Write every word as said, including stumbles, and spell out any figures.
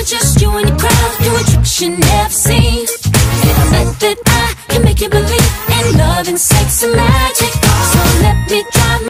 it's just you and your crowd doing tricks you never seen. And I bet that I can make you believe in love and sex and life.